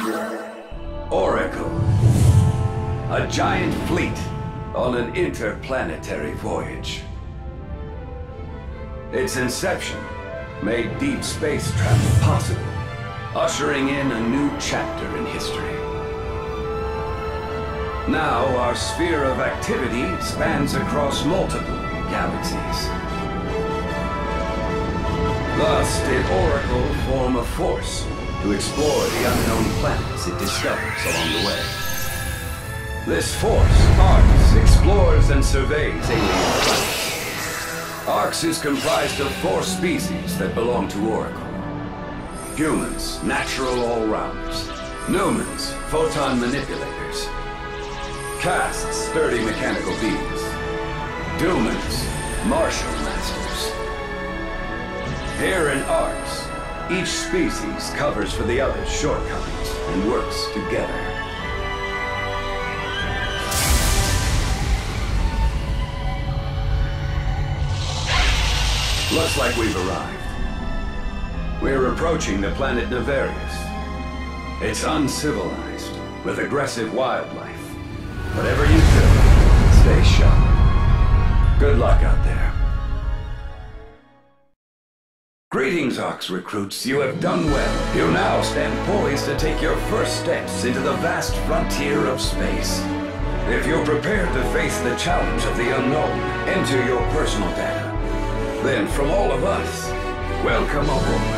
Oracle. A giant fleet on an interplanetary voyage. Its inception made deep space travel possible, ushering in a new chapter in history. Now our sphere of activity spans across multiple galaxies. Thus did Oracle form a force to explore the unknown planets it discovers along the way. This force, ARKS, explores and surveys alien planets. ARKS is comprised of 4 species that belong to Oracle. Humans, natural all-rounders. Numans, photon manipulators. Castes, sturdy mechanical beings. Dumans, martial masters. Here in ARKS, each species covers for the other's shortcomings and works together. Looks like we've arrived. We're approaching the planet Nefarious. It's uncivilized, with aggressive wildlife. Whatever you do, stay sharp. Good luck out there. Greetings, ARKS recruits. You have done well. You now stand poised to take your first steps into the vast frontier of space. If you're prepared to face the challenge of the unknown, enter your personal data. Then, from all of us, welcome aboard.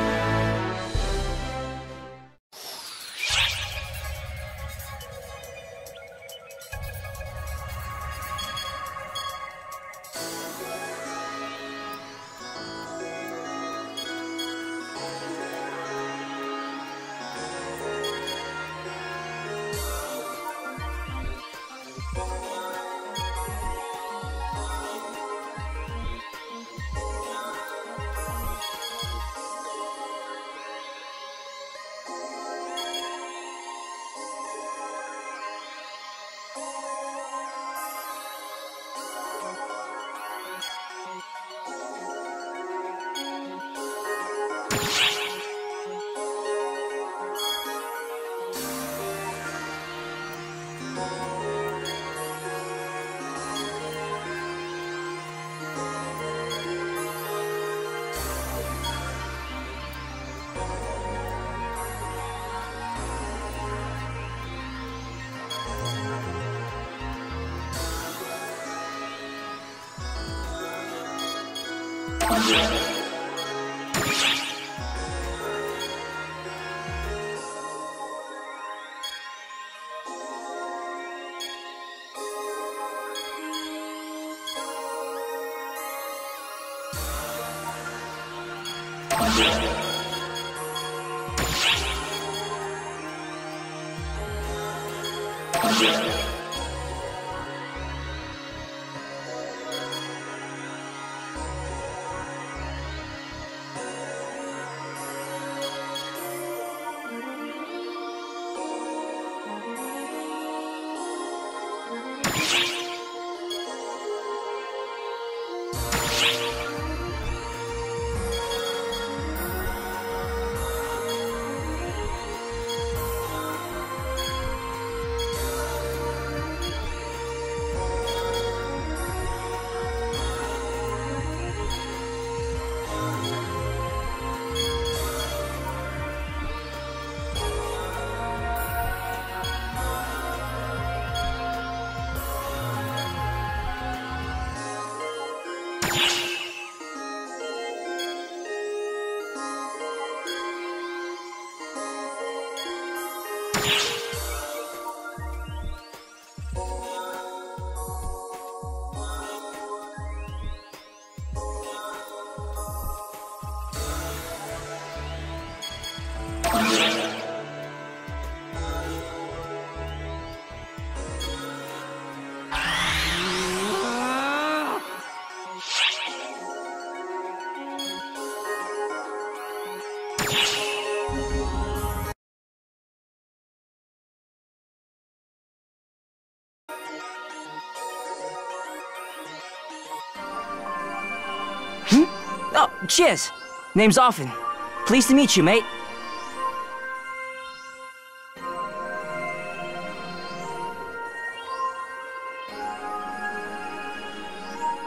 Oh, cheers. Name's Arfin. Pleased to meet you, mate.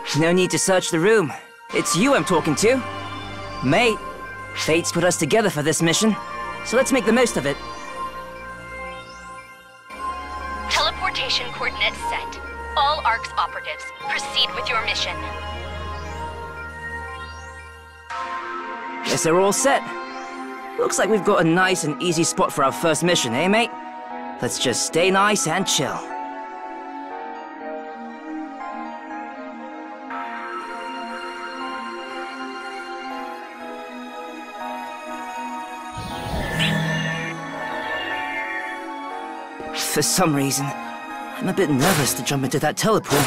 No need to search the room. It's you I'm talking to. Mate, fate's put us together for this mission, so let's make the most of it. Teleportation coordinates set. All ARKS operatives, proceed with your mission. Guess they're all set. Looks like we've got a nice and easy spot for our first mission, eh, mate? Let's just stay nice and chill. For some reason, I'm a bit nervous to jump into that teleport.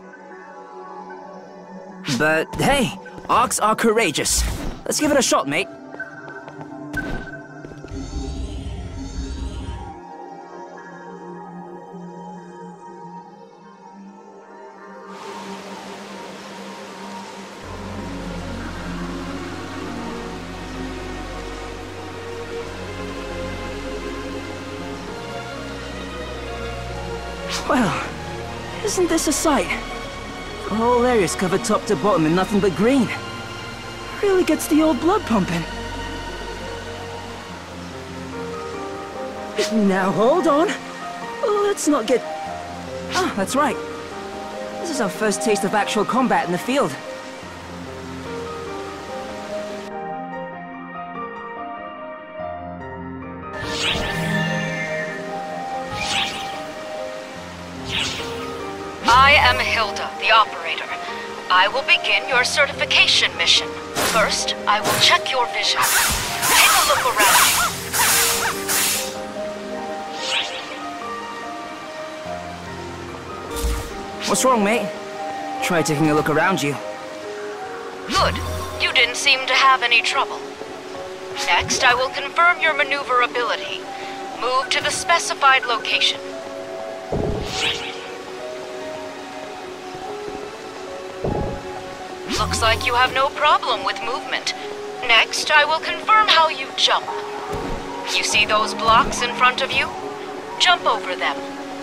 But hey, ARKS are courageous. Let's give it a shot, mate. Well, isn't this a sight? The whole area's covered top to bottom in nothing but green. Really gets the old blood pumping. Now hold on. Let's not get... Ah, that's right. This is our first taste of actual combat in the field. I am Hilda, the operator. I will begin your certification mission. First, I will check your vision. Take a look around you. What's wrong, mate? Try taking a look around you. Good. You didn't seem to have any trouble. Next, I will confirm your maneuverability. Move to the specified location. Looks like you have no problem with movement. Next, I will confirm how you jump. You see those blocks in front of you? Jump over them.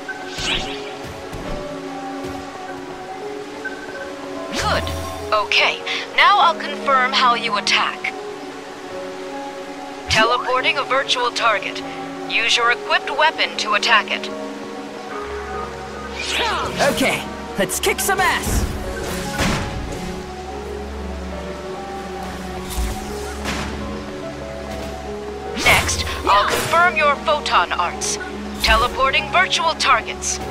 Good. Okay, now I'll confirm how you attack. Teleporting a virtual target. Use your equipped weapon to attack it. Okay, let's kick some ass! Next, I'll confirm your photon arts. Teleporting virtual targets.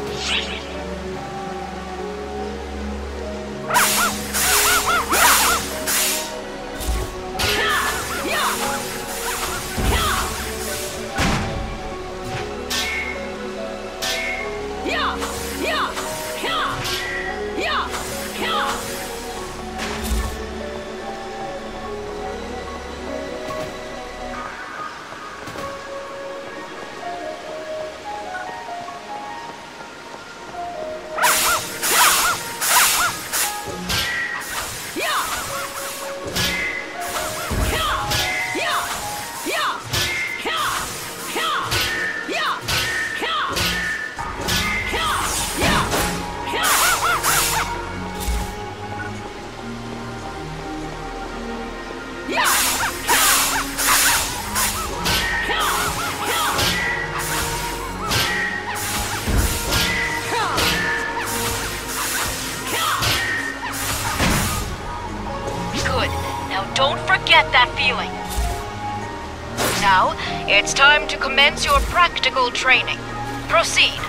Don't forget that feeling. Now, it's time to commence your practical training. Proceed.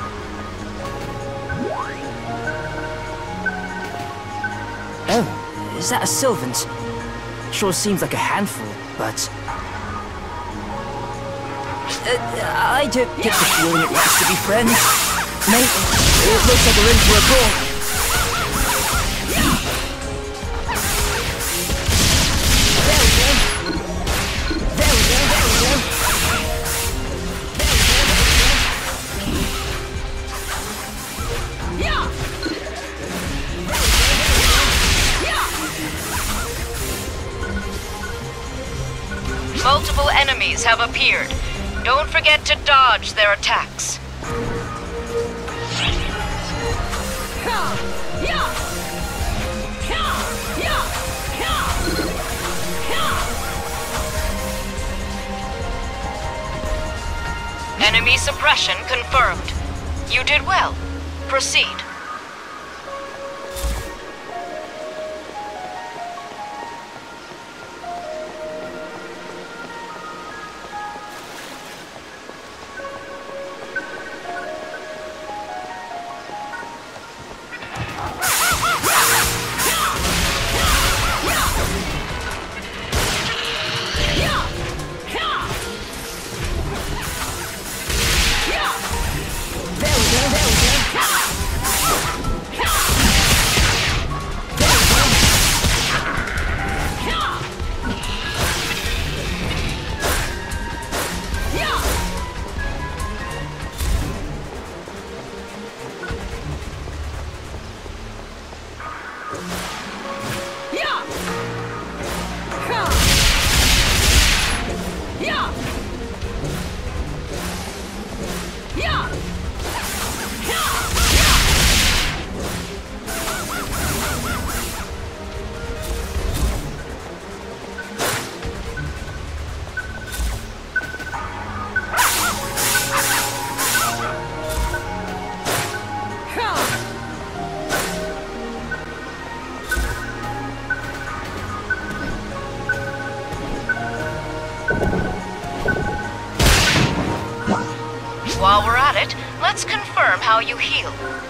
Oh, is that a Sylvant? Sure seems like a handful, but... I don't get the feeling it wants to be friends. Mate, it looks like we're in for a brawl. Multiple enemies have appeared. Don't forget to dodge their attacks. Enemy suppression confirmed. You did well. Proceed. While we're at it, let's confirm how you heal.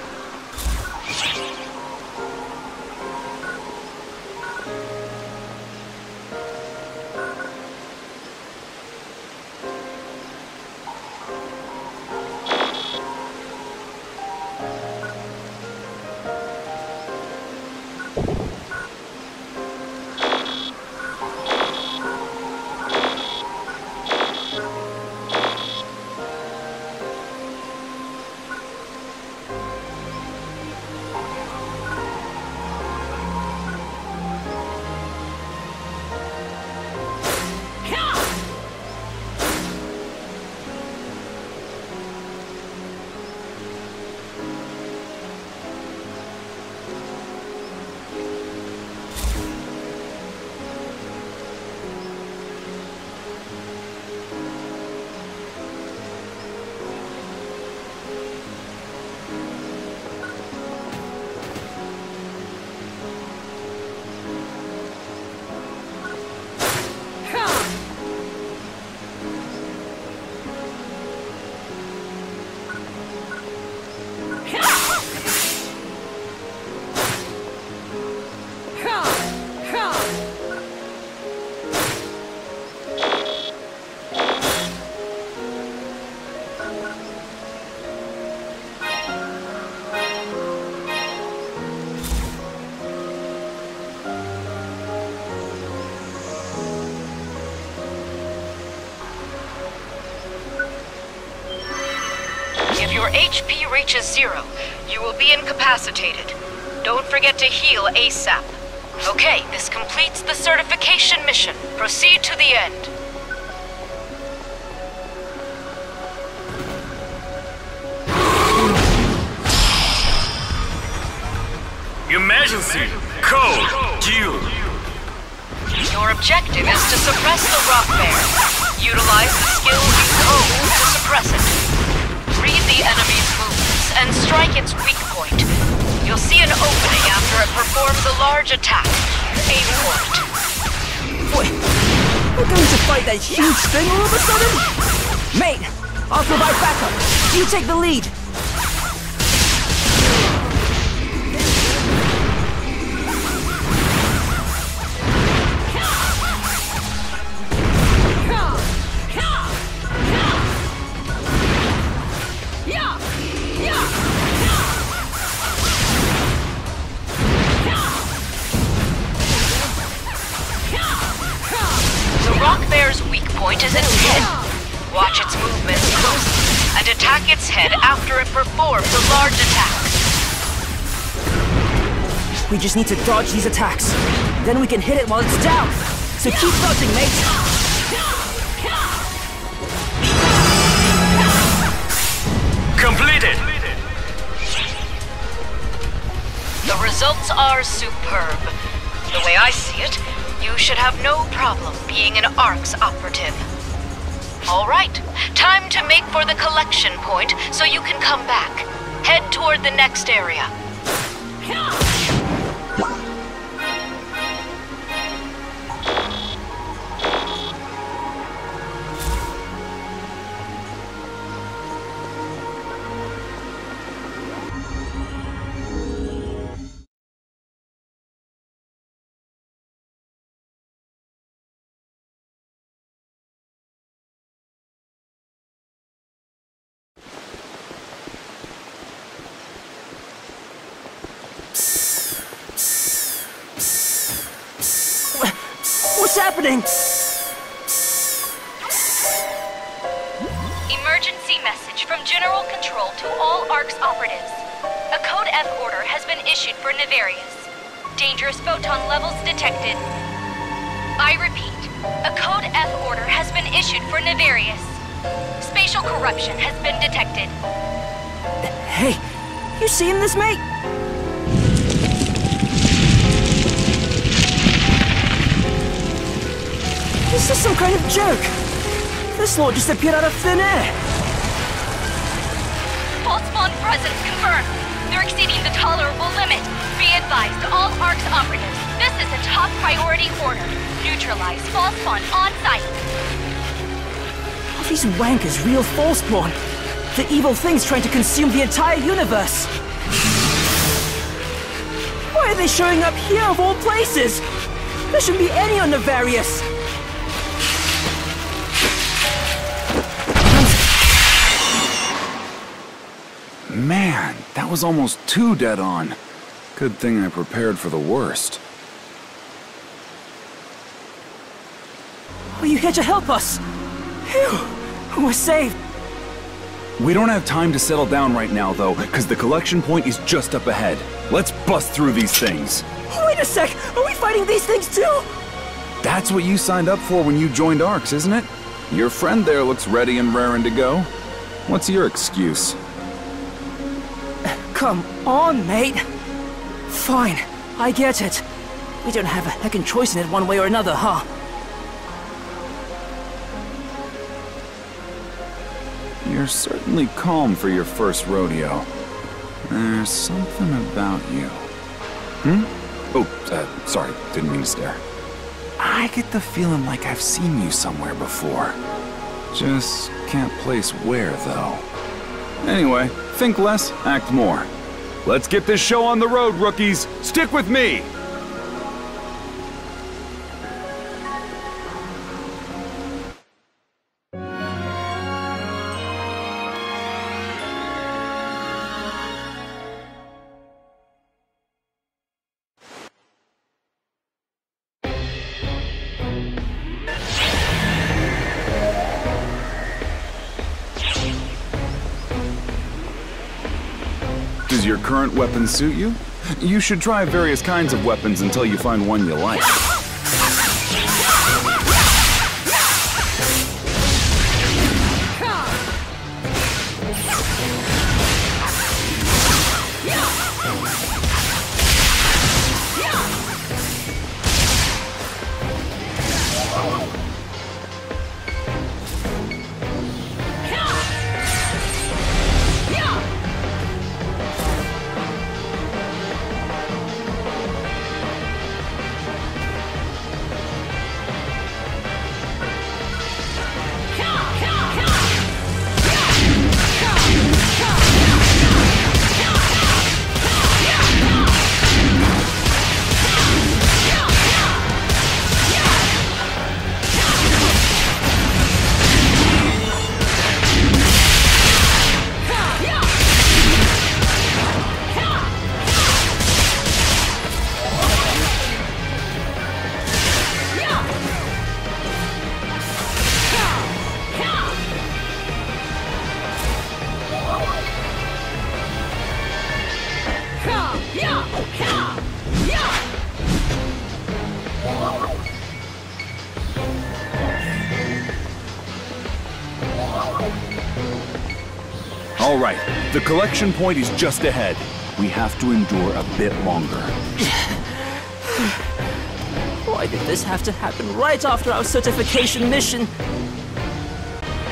If your HP reaches 0, you will be incapacitated. Don't forget to heal ASAP. Okay, this completes the certification mission. Proceed to the end. Emergency! Code! Due! Your objective is to suppress the rock bear. Utilize the skill you code to suppress it. Read the enemy's movements and strike its weak point. You'll see an opening after it performs a large attack. Aim for it. Wait, we're going to fight that huge thing all of a sudden? Mate, I'll provide backup. You take the lead. Point is its head. Watch its movements closely and attack its head after it performs a large attack. We just need to dodge these attacks. Then we can hit it while it's down. So keep dodging, mate. Completed! The results are superb. The way I see it, you should have no problem being an ARKS Operative. All right, time to make for the collection point so you can come back. Head toward the next area. What's happening? Emergency message from General Control to all ARKS Operatives. A Code F order has been issued for Nefarious. Dangerous photon levels detected. I repeat, a Code F order has been issued for Nefarious. Spatial corruption has been detected. Hey, you seen this, mate? This is some kind of joke. This lord just appeared out of thin air. Falspawn presence confirmed. They're exceeding the tolerable limit. Be advised, all ARKS operatives, this is a top priority order. Neutralize Falspawn on site. Are these wankers real Falspawn? The evil things trying to consume the entire universe. Why are they showing up here of all places? There shouldn't be any on Nefarious. Man, that was almost too dead on. Good thing I prepared for the worst. Are you here to help us? Phew, we're saved. We don't have time to settle down right now, though, because the collection point is just up ahead. Let's bust through these things. Wait a sec, are we fighting these things too? That's what you signed up for when you joined ARKS, isn't it? Your friend there looks ready and raring to go. What's your excuse? Come on, mate. Fine, I get it. We don't have a heckin' choice in it one way or another, huh? You're certainly calm for your first rodeo. There's something about you. Oh, sorry, didn't mean to stare. I get the feeling like I've seen you somewhere before. Just can't place where, though. Anyway, think less, act more. Let's get this show on the road, rookies! Stick with me! Does your current weapon suit you? You should try various kinds of weapons until you find one you like. All right, the collection point is just ahead. We have to endure a bit longer. Why did this have to happen right after our certification mission?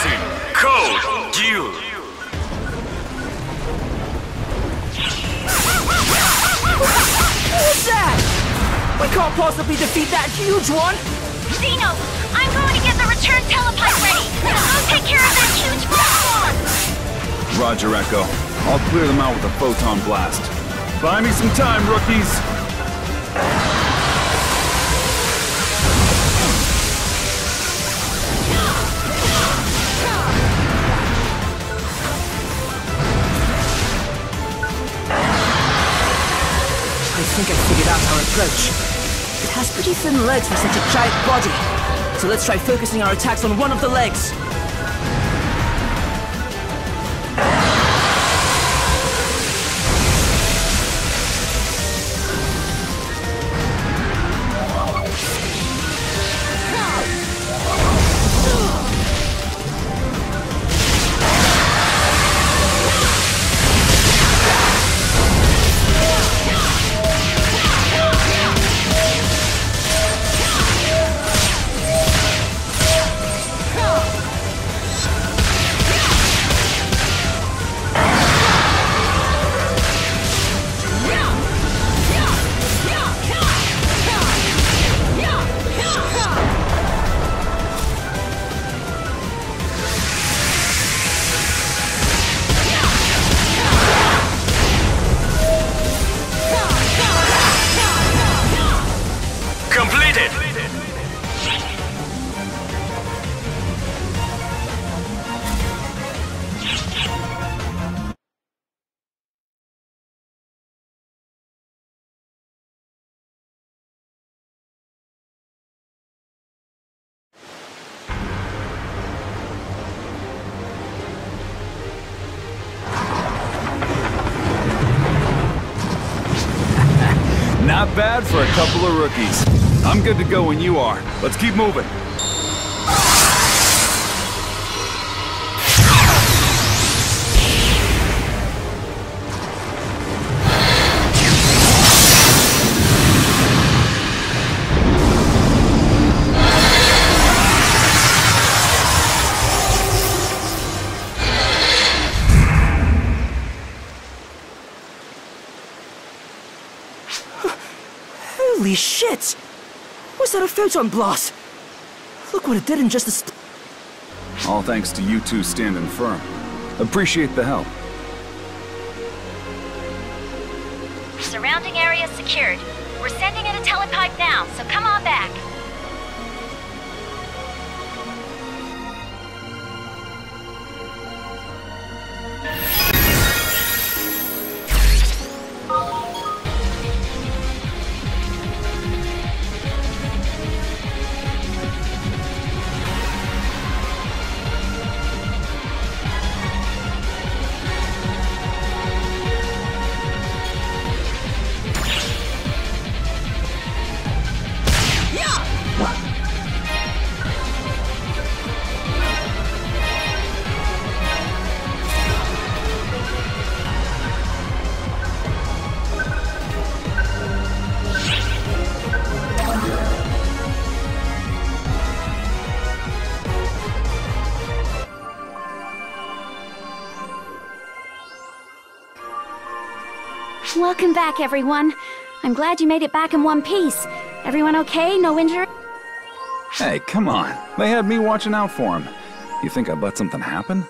Starting cold duel. What's that? We can't possibly defeat that huge one! Zeno, I'm going to get the return telepipe ready. I'll take care of that huge Falspawn. Roger, Echo. I'll clear them out with a photon blast. Buy me some time, rookies! I think I figured out our approach. It has pretty thin legs for such a giant body. So let's try focusing our attacks on one of the legs. Completed! Not bad for a couple of rookies. I'm good to go when you are. Let's keep moving. Holy shit! Was that a photon blast? Look what it did in just a All thanks to you two standing firm. Appreciate the help. Surrounding area secured. We're sending in a telepipe now, so come on back. Welcome back, everyone. I'm glad you made it back in one piece. Everyone okay? No injury? Hey, come on. They had me watching out for him. You think I'd let something happen?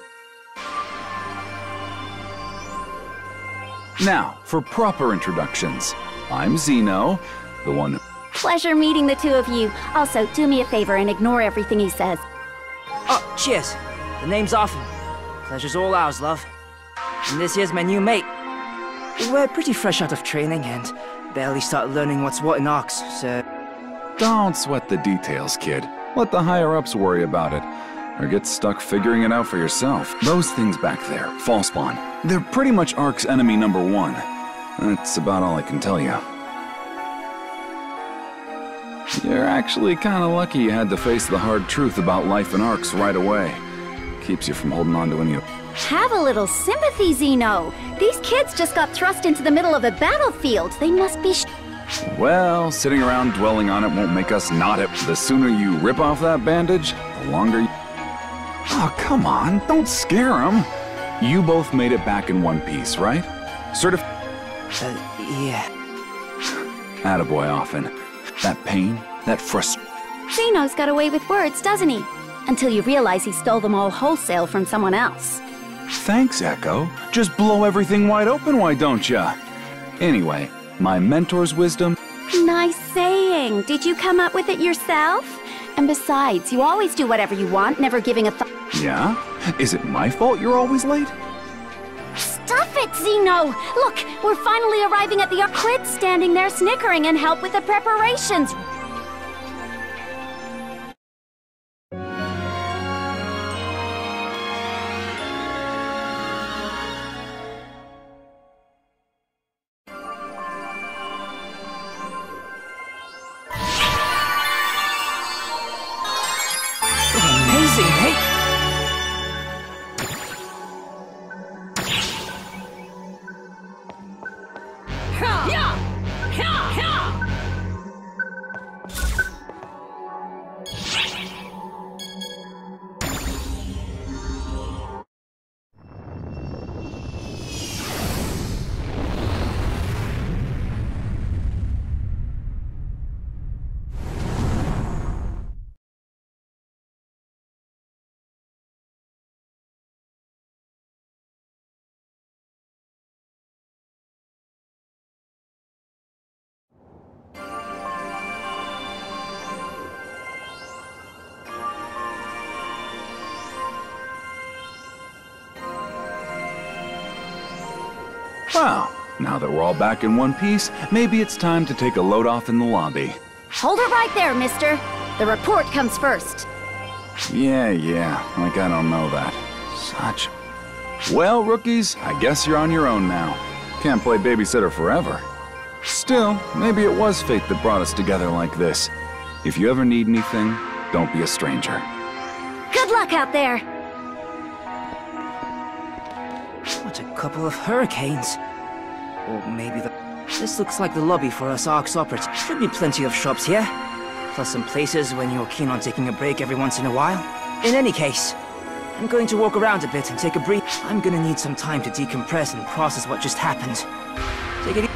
Now, for proper introductions. I'm Zeno, the one who... Pleasure meeting the two of you. Also, do me a favor and ignore everything he says. Oh, cheers. The name's Arthur. Pleasure's all ours, love. And this here's my new mate. We're pretty fresh out of training and barely started learning what's what in ARKS, so... Don't sweat the details, kid. Let the higher-ups worry about it. Or get stuck figuring it out for yourself. Those things back there, Falspawn, they're pretty much ARK's enemy number one. That's about all I can tell you. You're actually kinda lucky you had to face the hard truth about life in ARKS right away. Keeps you from holding on to any... Have a little sympathy, Zeno. These kids just got thrust into the middle of a battlefield. They must be Well, sitting around dwelling on it won't make us not it. The sooner you rip off that bandage, the longer you... Oh, come on, don't scare him. You both made it back in one piece, right? Yeah. Attaboy, Often. That pain, that frustration. Zeno's got away with words, doesn't he? Until you realize he stole them all wholesale from someone else. Thanks, Echo. Just blow everything wide open, why don't ya? Anyway, my mentor's wisdom... Nice saying. Did you come up with it yourself? And besides, you always do whatever you want, never giving a thought. Yeah? Is it my fault you're always late? Stop it, Zeno! Look, we're finally arriving at the Crit's standing there snickering and help with the preparations. Amazing, mate! Well, now that we're all back in one piece, maybe it's time to take a load off in the lobby. Hold it right there, mister. The report comes first. Yeah, like I don't know that. Such... Well, rookies, I guess you're on your own now. Can't play babysitter forever. Still, maybe it was fate that brought us together like this. If you ever need anything, don't be a stranger. Good luck out there. What a couple of hurricanes. Or maybe the... This looks like the lobby for us ARKS Operative. Should be plenty of shops here. Plus some places when you're keen on taking a break every once in a while. In any case, I'm going to walk around a bit and take a break. I'm gonna need some time to decompress and process what just happened. Take it easy.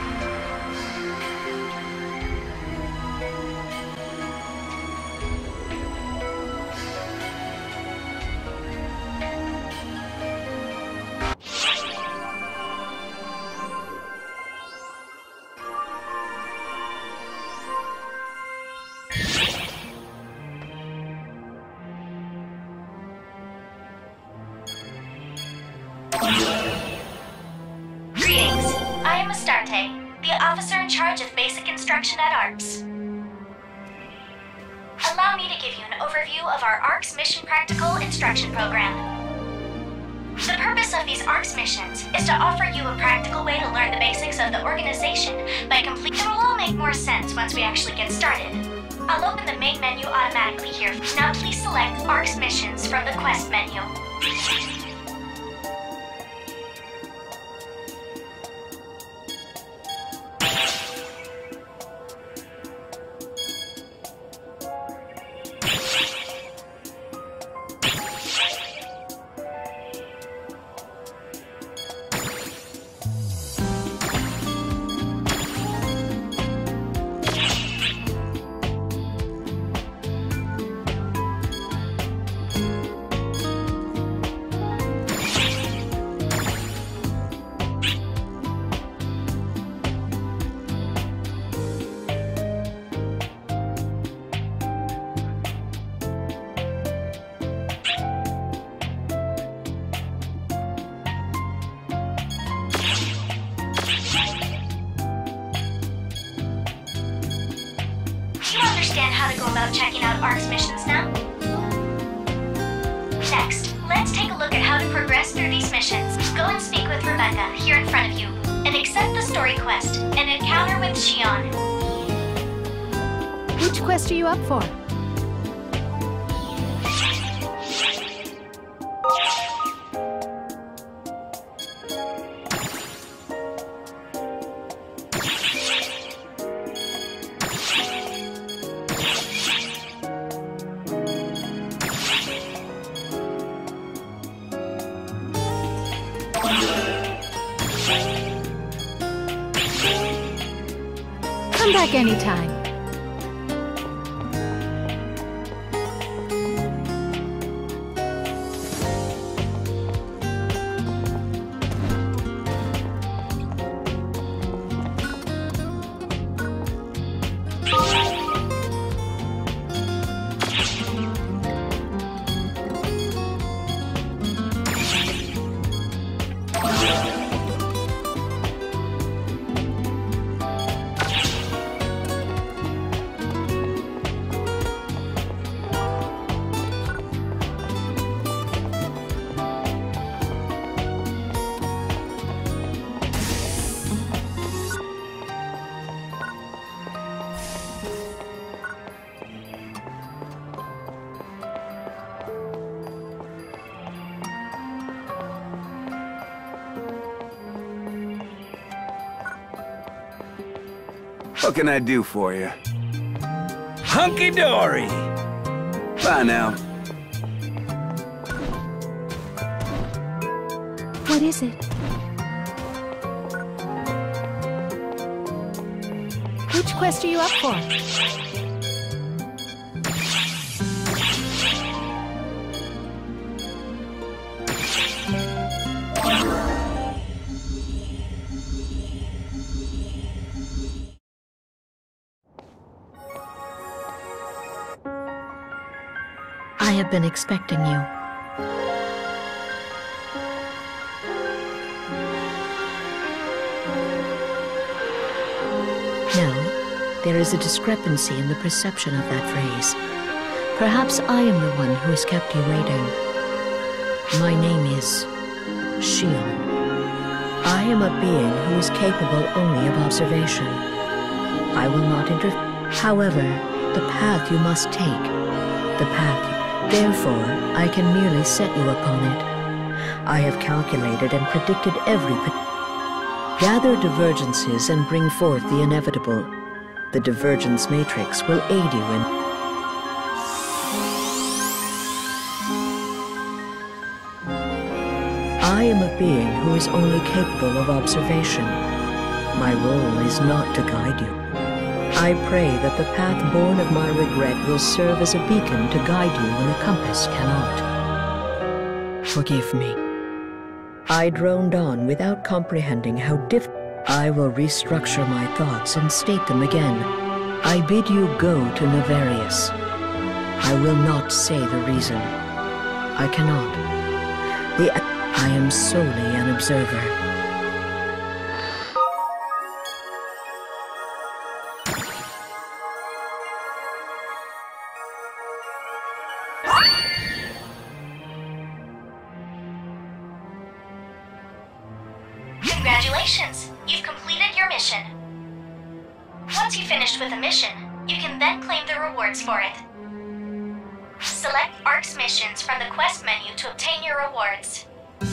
Greetings. I am Astarte, the officer in charge of basic instruction at ARKS. Allow me to give you an overview of our ARKS Mission Practical Instruction Program. The purpose of these ARKS missions is to offer you a practical way to learn the basics of the organization by completing. It will all make more sense once we actually get started. I'll open the main menu automatically here. Now please select ARKS Missions from the Quest menu. Understand how to go about checking out ARKS missions now? Next, let's take a look at how to progress through these missions. Go and speak with Rebecca, here in front of you, and accept the story quest, an encounter with Xion. Which quest are you up for? Come back anytime. What can I do for you? Hunky-dory! Bye now. What is it? Which quest are you up for? I have been expecting you. No, there is a discrepancy in the perception of that phrase. Perhaps I am the one who has kept you waiting. My name is Shion. I am a being who is capable only of observation. I will not interfere. However, the path you must take, the path. Therefore, I can merely set you upon it. I have calculated and predicted every... Gather divergences and bring forth the inevitable. The divergence matrix will aid you in... I am a being who is only capable of observation. My role is not to guide you. I pray that the path born of my regret will serve as a beacon to guide you when a compass cannot. Forgive me. I droned on without comprehending how I will restructure my thoughts and state them again. I bid you go to Nefarious. I will not say the reason. I cannot. I am solely an observer. Congratulations! You've completed your mission. Once you've finished with a mission, you can then claim the rewards for it. Select ARKS missions from the quest menu to obtain your rewards.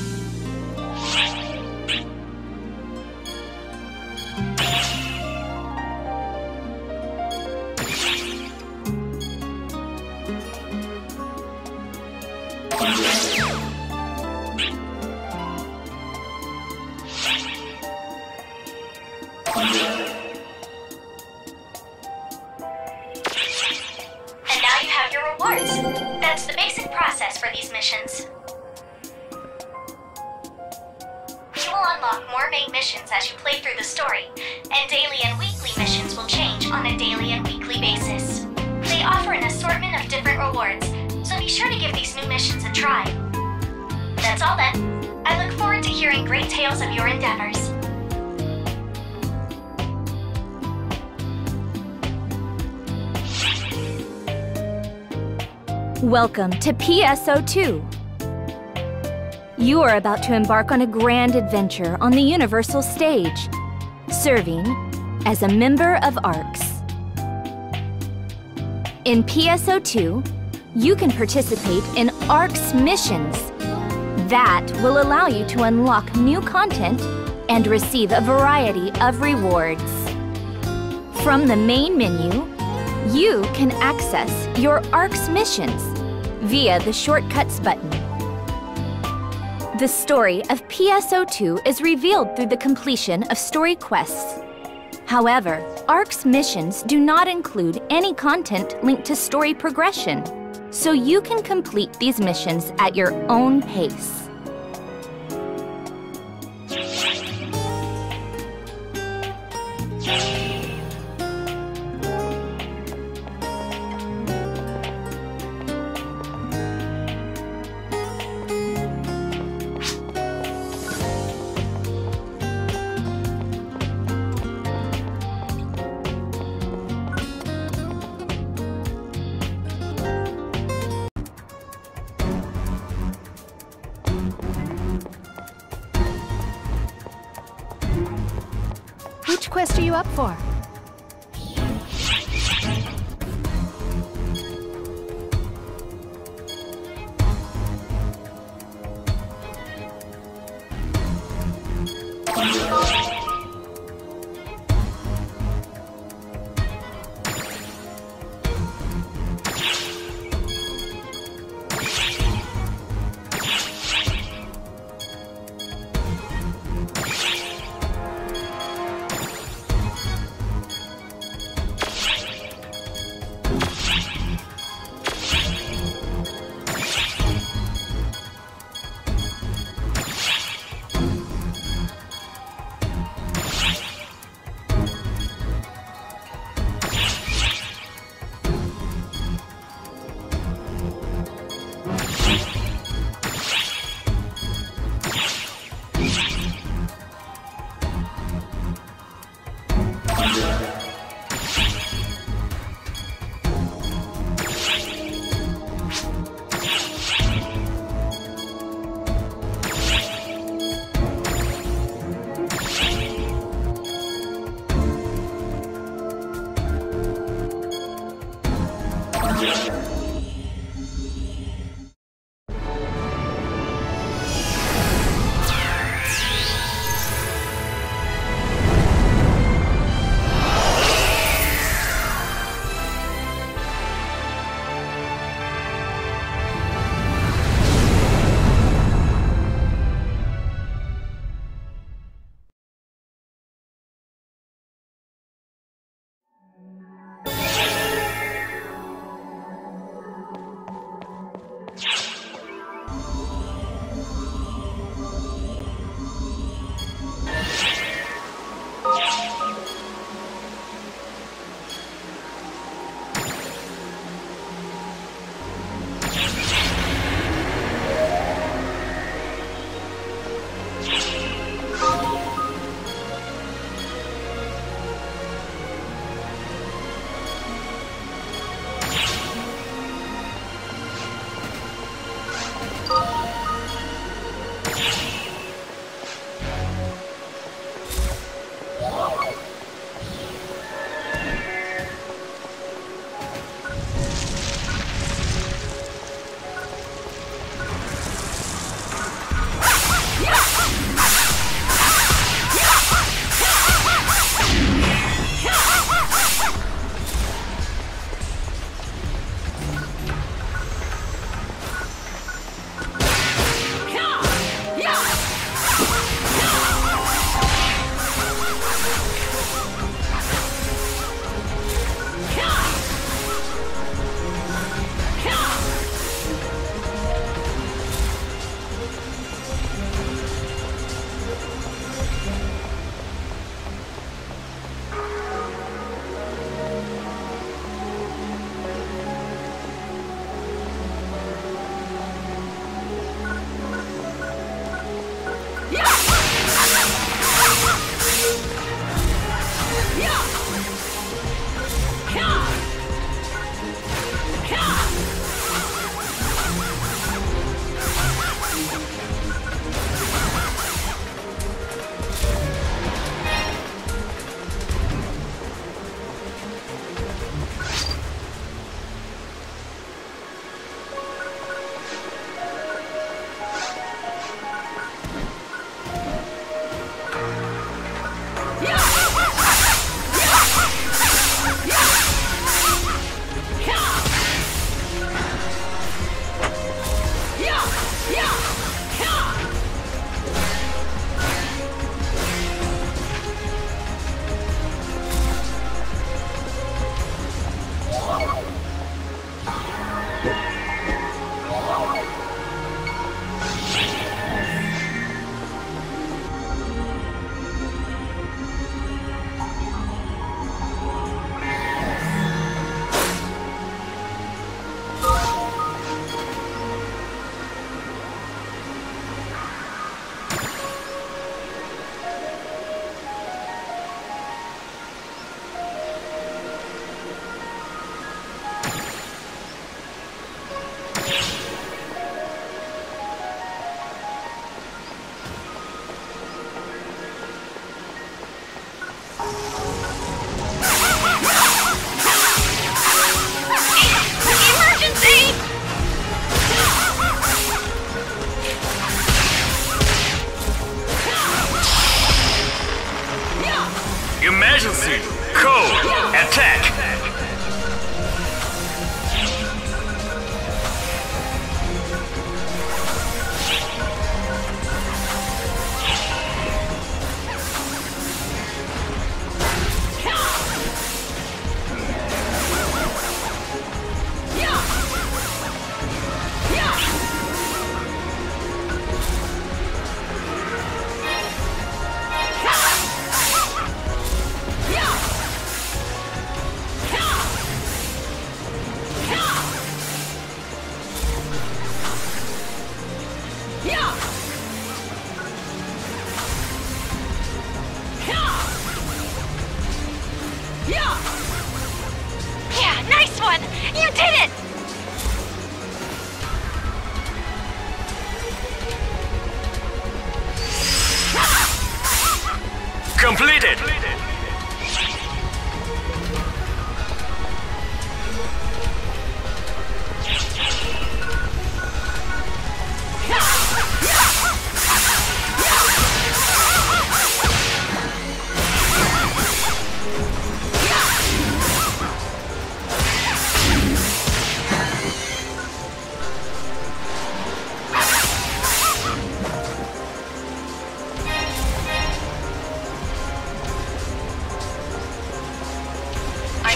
And now you have your rewards. That's the basic process for these missions. You will unlock more main missions as you play through the story, and daily and weekly missions will change on a daily and weekly basis. They offer an assortment of different rewards, so be sure to give these new missions a try. That's all then. I look forward to hearing great tales of your endeavors. Welcome to PSO2. You are about to embark on a grand adventure on the Universal stage, serving as a member of ARKS. In PSO2, you can participate in ARKS missions. That will allow you to unlock new content and receive a variety of rewards. From the main menu, you can access your ARKS missions via the Shortcuts button. The story of PSO2 is revealed through the completion of story quests. However, ARKS missions do not include any content linked to story progression, so you can complete these missions at your own pace. Which quest are you up for?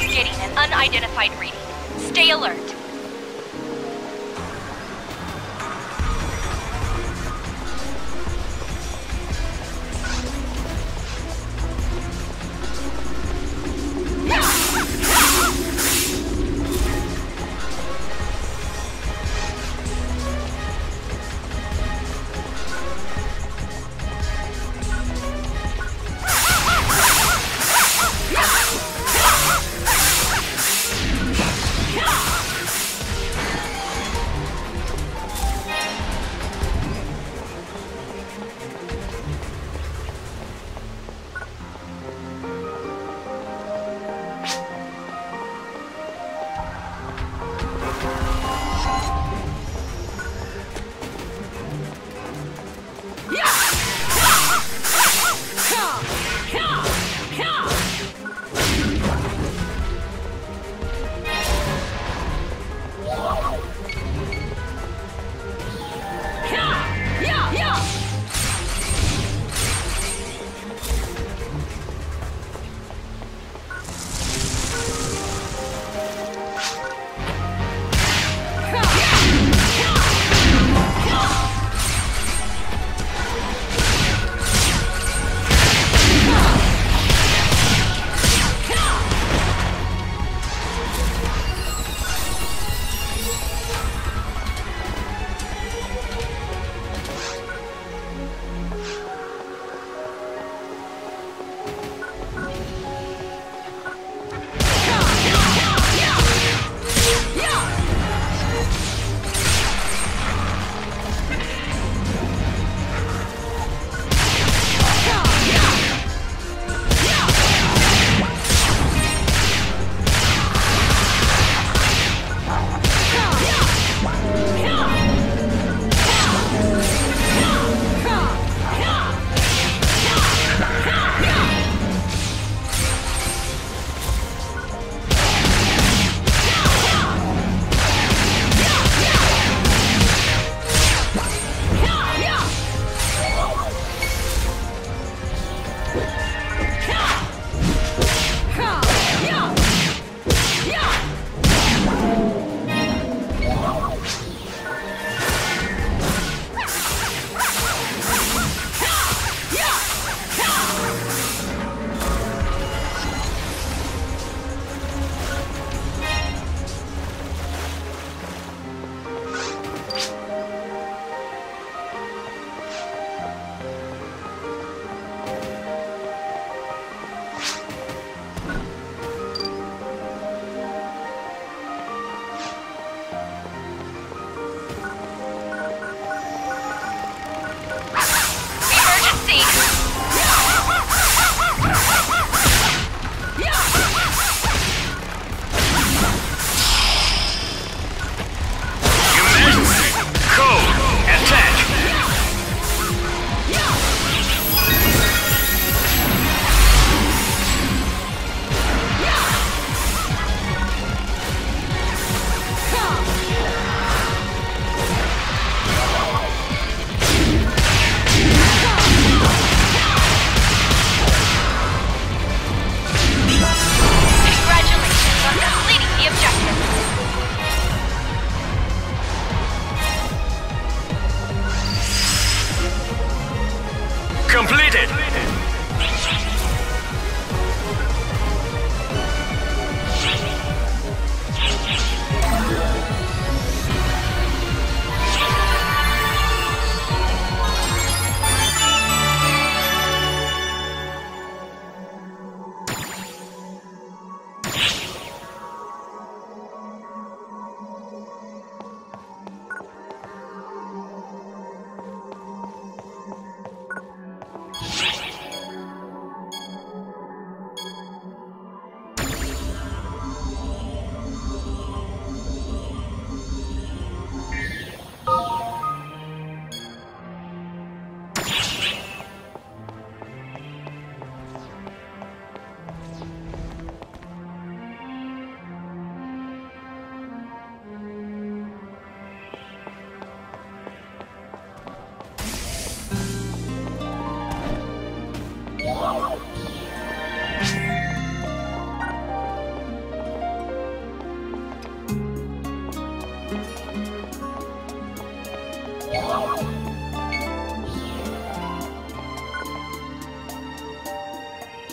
keep getting an unidentified reading. Stay alert.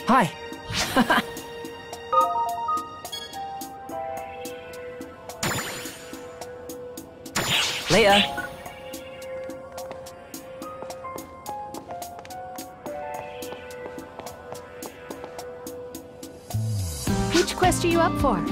Hi. Later. Which quest are you up for?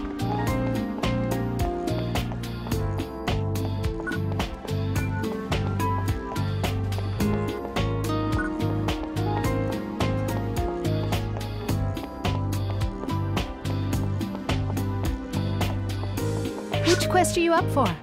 Which quest are you up for?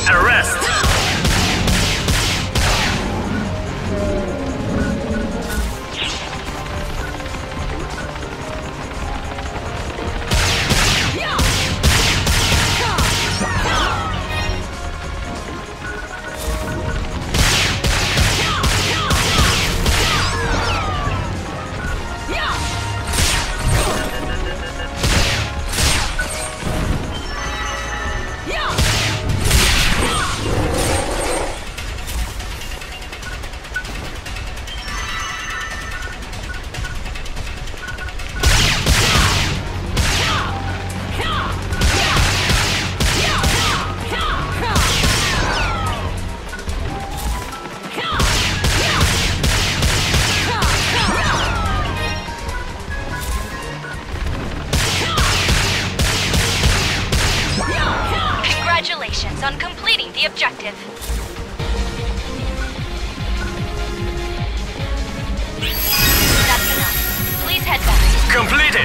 Arrest! Congratulations on completing the objective. That's enough. Please head back. Completed!